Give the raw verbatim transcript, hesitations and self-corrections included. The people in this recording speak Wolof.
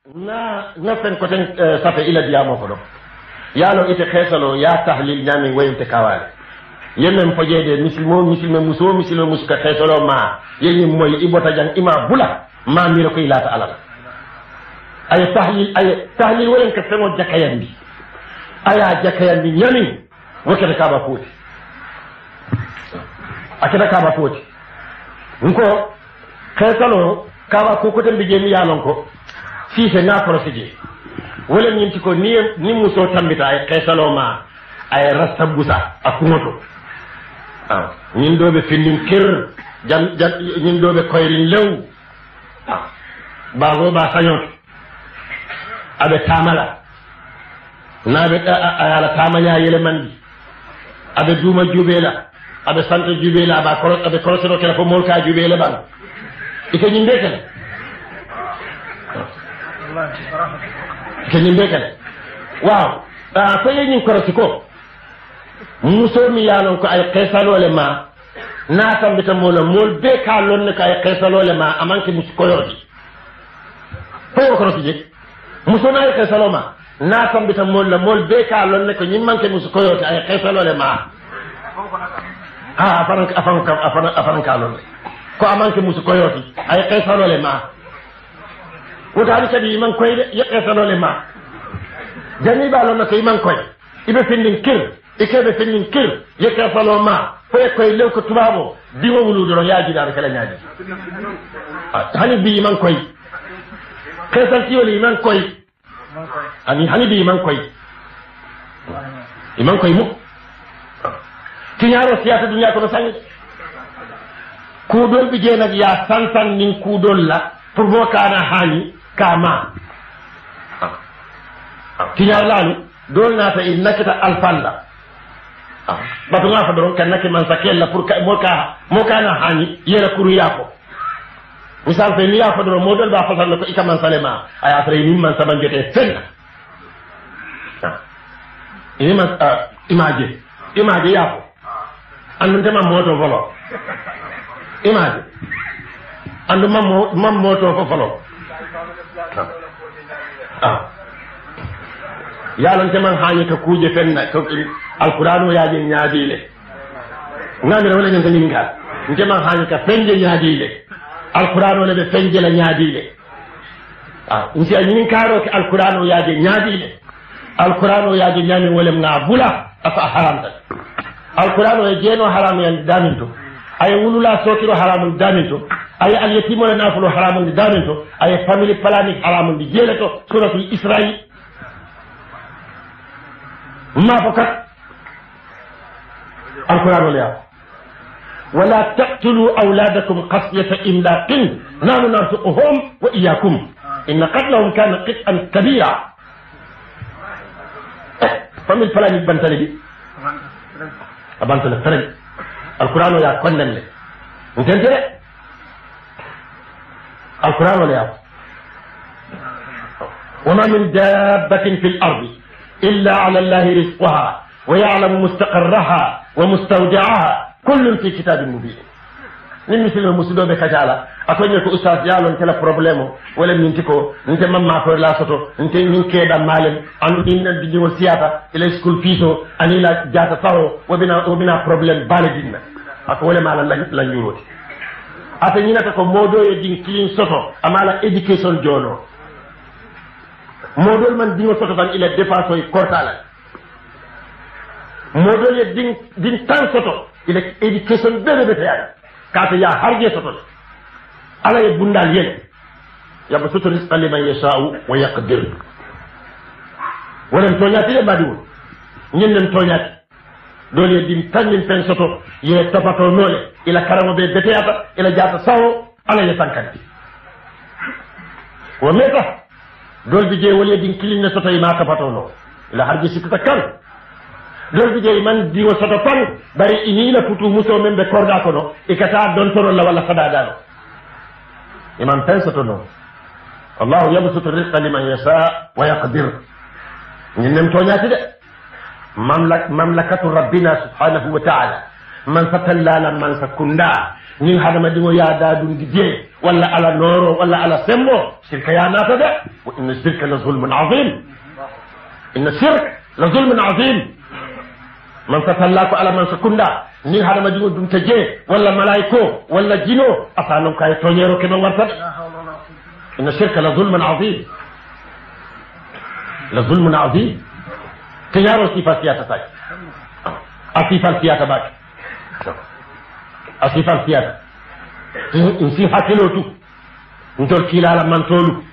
na na fen ko ten safe ila diamo ko do yalo ite khesalo ya tahlil nyami wayinte kawale yemen fojede muslimo muslime muso muslimo muska khesalo ma yeyi moy ibota jang ima bula ma mira ko ilata alal ay tahlil ay tahlil walen ka femo jakayandi aya jakayandi nyami wakata kaba foti akata kaba foti nko khesalo kaba ko ko tembe jemi yalon ko si c'est na procédure wala ñinti ko ni ni muso tambita ay xésalo ma ay rasta busa ak moto ah ñin dobe findin kër jan ñin dobe koyrin lew ah bago ba sañot abe tamala nabe ala tamanya yele mandi abe duma jubela abe sante jubela ba ko abe ko sero kala ko molka jubela ban ike ñin dekal kenyim bekale waaw ah fa yeñin koroti ko muso mi yalon ko ay qesalole ma na tambita mola mol be ka lon ko ay qesalole ma amanke mus ko yordi fa yo koroti je muso na ay qesaloma na tambita mola mol be ka lon ko nyim manke mus ko yordi ay qesalole ma ah afaran afaran afaran afaran ka lon ko amanke mus ko yordi ay qesalole ma wotani kadi man koy de yeqetanole ma jani balon na koy man koy ibe findin kir ikebe findin kir yeqetalo ma foy koy lew ko tubabo diwo wulu do yaaji dar kala nyaaji hani bi man koy kesal ti woli man koy ani hani bi man koy iman koy mu tiñaro siyata dunya ko sangi ku dol bi je nak ya sansan nin ku dol la pour mo kana hani kama tiñar lalu dol nata il nakata alfalla batu nga fa doron kan nakki man sakella pour mo ka mo kana hani yera kuru yako misal fe ni ya fa doron model ba fasal ko ikaman salema ay après ni man saban jete fenna ini man image image yako andu tema moto volo image andu mam mam moto fo folo ah yalon teman haani ka kuje fenna ko alqur'anu yaaje nyaadile ngamira wala ngam ngin ngal teman haani ka fenje nyaadile alqur'anu le be fenje la nyaadile ah insi ani karo ke alqur'anu yaaje nyaadile alqur'anu yaaje nyami wala ngabula afa haramta alqur'anu e jeno haram yan daminto ay wulula sokiro haramun daminto ay al yatimu la nafulu haramun daminto ay family planning haramun di jeleto suratul israil ما فقط القرآن والآيات ولا تقتلوا أولادكم خشية إملاق نحن نرزقهم وإياكم إن قتلهم كان قطعا كبيرا فمن فلان يبنتني دي أبنتني فرج القرآن والآيات كنن لي انتنت لي القرآن والآيات وما من دابة في الأرض إلا على الله رزقها ويعلم مستقرها ومستودعها كل في كتاب مبين نين مثل المسلمين بكجالا أكون يكو أستاذ يالون كلا بروبلمو ولا ننتكو ننت مما فور لا سوتو ننت نين كيدا مالم أنو نين دي وسياتا إلى سكول فيسو أني لا جاتا فارو وبنا وبنا بروبلم بالجينا أكو ولا مالا لا نيوروتي أتنينا تكو مودو يدين كلين سوتو أمالا إديكيشن جونو modol man dingo soto tan ila dépense yi kortala modol ye din din tan soto ila education bebe bete ya kata ya harje soto ala ye bundal yen ya ba soto rizqa liman yasha'u wa yaqdir wolen toñati le badiwul ñen len toñati dole din tan len pen soto ye tapato nole ila karamo be bete ya ila jata sawo ala ye sankanti wa meta dol bi jey wala din kilin na soto yi ma ka patono la harji sikta kan dol bi jey man di wo soto pan bari ini la futu muso membe korda kono e kata don toro la wala fada dano imam pensa to no allah yabsutu rizqa liman yasha wa yaqdir ñinem to ñati de mamlak mamlakatu rabbina subhanahu wa ta'ala man satallala man sakunda nin hadama dingo ya dadun gije wala ala noro wala ala sembo shirka ya nata da wa inna shirka la zulmun azim inna shirk la zulmun azim man satallako ala man sakunda nin hadama dingo dum taje wala malaiko wala jino asanon kay tonyero ke man warta inna shirka la zulmun azim la zulmun azim kiyaro sifat ya tatay asifal siyata baki asifal siyata in si hakkilotu ntol kilala mantolu